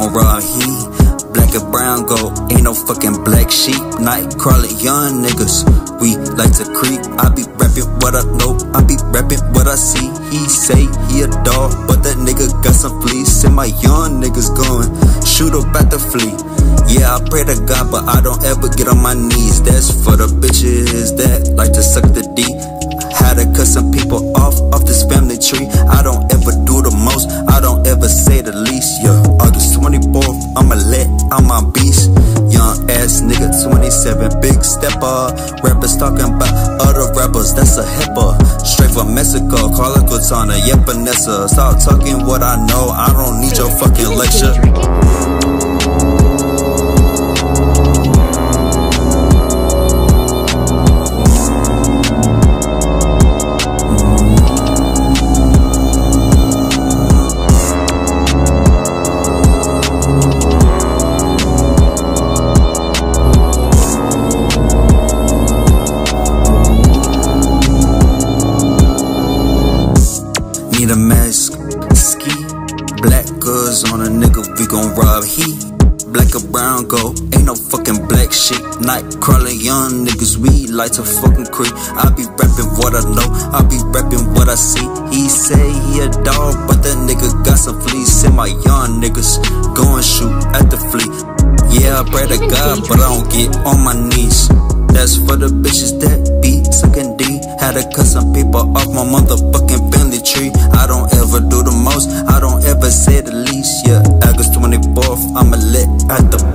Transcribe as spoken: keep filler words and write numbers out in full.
gon' rob he. Black and brown gold, ain't no fucking black sheep. Night crawling young niggas, we like to creep. I be rapping what I know, I be rapping what I see. He say he a dog, but that nigga got some fleas. And my young niggas going, shoot up at the flea. Yeah, I pray to God, but I don't ever get on my knees. That's for the bitches that like to suck the D. Had to cut some people off, off this family tree. I don't ever do the most, I don't ever say the least. Yeah, August twenty-fourth, I'ma let out my beast. Young ass nigga, twenty-seven, big stepper. Rappers talking about other rappers, that's a hipper. Straight from Mexico, Carla Cortana, yeah, Vanessa. Stop talking what I know, I don't need your fucking lecture. Need a mask, ski, black goods on a nigga, we gon' rob he. Black or brown gold, ain't no fucking black shit. Night crawling young niggas, we like to fucking creep. I be rapping what I know, I be rapping what I see. He say he a dog, but that nigga got some fleas. And my young niggas go and shoot at the flea. Yeah, I pray to God, but I don't get on my knees. That's for the bitches that be sucking D. Had to cut some people off my motherfucking family tree. I don't ever do the most, I don't ever say the least. Yeah, August twenty-fourth, I'ma let at the